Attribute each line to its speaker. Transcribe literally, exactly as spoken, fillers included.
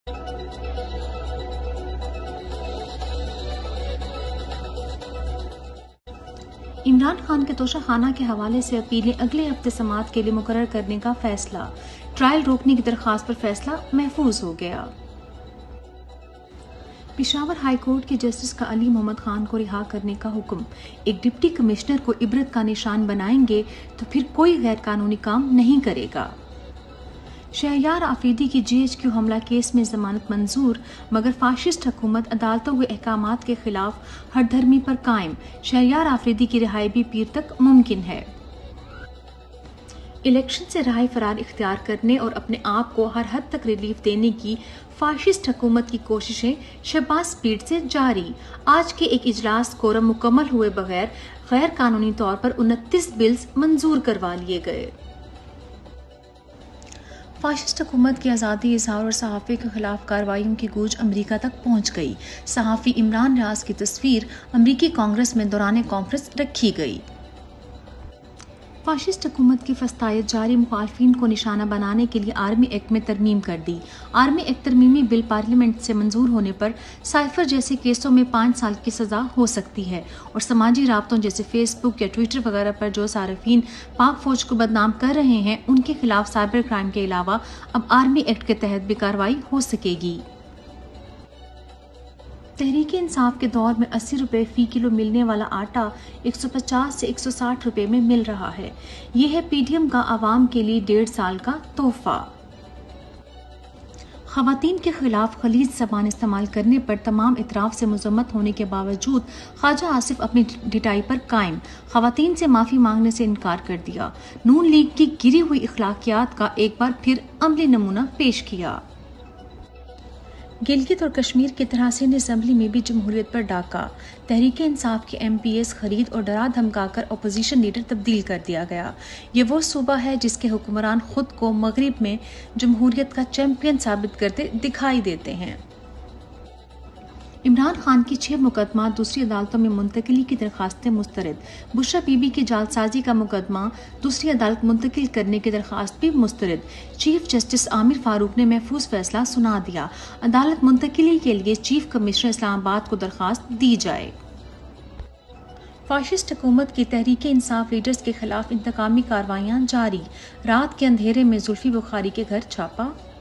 Speaker 1: इमरान खान के तोशाखाना के हवाले से अपीलें अगले हफ्ते समाअत के लिए मुकर्रर करने का फैसला। ट्रायल रोकने की दरखास्त पर फैसला महफूज हो गया। पेशावर हाई कोर्ट के जस्टिस का अली मोहम्मद खान को रिहा करने का हुक्म। एक डिप्टी कमिश्नर को इबरत का निशान बनाएंगे तो फिर कोई गैर कानूनी काम नहीं करेगा। शहरयार आफरीदी की जी एच क्यू हमला केस में जमानत मंजूर, मगर फाशिस्ट हुकूमत अदालतों के अहकामात के खिलाफ हरधर्मी पर कायम। शहरयार आफरीदी की रिहाई भी पीर तक मुमकिन है। इलेक्शन से राह फरार इख्तियार करने और अपने आप को हर हद तक रिलीफ देने की फाशिस्ट हुकूमत की कोशिशें शहबाज स्पीड से जारी। आज के एक इजलास कोरम मुकम्मल हुए बगैर गैर कानूनी तौर पर उनतीस बिल्स मंजूर करवा लिए गए। फाशिस्ट हुकूमत की आज़ादी इजहार और सहाफ़ी के खिलाफ कार्रवाइयों की गूंज अमरीका तक पहुंच गई। सहाफ़ी इमरान रियाज की तस्वीर अमरीकी कांग्रेस में दौरान कॉन्फ्रेंस रखी गई। फाशिस्ट हुकूमत की फस्तायत जारी मुखालफिन को निशाना बनाने के लिए आर्मी एक्ट में तरमीम कर दी। आर्मी एक्ट तरमीमी बिल पार्लियामेंट से मंजूर होने पर साइफर जैसे केसों में पाँच साल की सजा हो सकती है और समाजी राब्तों जैसे फेसबुक या ट्विटर वगैरह पर जो सार्फिन पाक फौज को बदनाम कर रहे हैं उनके खिलाफ साइबर क्राइम के अलावा अब आर्मी एक्ट के तहत भी कार्रवाई हो सकेगी। तहरीके इंसाफ के दौर में अस्सी रुपए फी किलो मिलने वाला आटा एक सौ पचास से एक सौ साठ रुपए में मिल रहा है। यह है पीडीएम का आवाम के लिए डेढ़ साल का तोहफा। खवातीन के खिलाफ खलीज ज़बान इस्तेमाल करने पर तमाम इतराफ से मुजम्मत होने के बावजूद ख्वाजा आसिफ अपनी ढिठाई पर कायम। खवातीन से माफ़ी मांगने से इनकार कर दिया। नून लीग की गिरी हुई अखलाकियात का एक बार फिर अमली नमूना पेश किया। गिलगित और कश्मीर की तरह सिंध असम्बली में भी जमहूरियत पर डाका। तहरीके इंसाफ के एम पी एस खरीद और डरा धमकाकर अपोजिशन लीडर तब्दील कर दिया गया। ये वो सूबा है जिसके हुक्मरान खुद को मगरिब में जमहूरियत का चैंपियन साबित करते दिखाई देते हैं। इमरान खान की छह मुकदमा दूसरी अदालतों में मुंतकिली की दरखास्तें मुस्तरद। बुशरा बीबी की जालसाजी का मुकदमा दूसरी अदालत मुंतकिल करने की दरखास्त भी मुस्तरद। चीफ जस्टिस आमिर फारूक ने महफूज फैसला सुना दिया। अदालत मुंतकिली के लिए चीफ कमिश्नर इस्लामाबाद को दरखास्त दी जाए। फाशिस्ट हुकूमत की तहरीके इंसाफ लीडर्स के खिलाफ इंतकामी कार्रवाइयां जारी। रात के अंधेरे में जुल्फी बुखारी के घर छापा।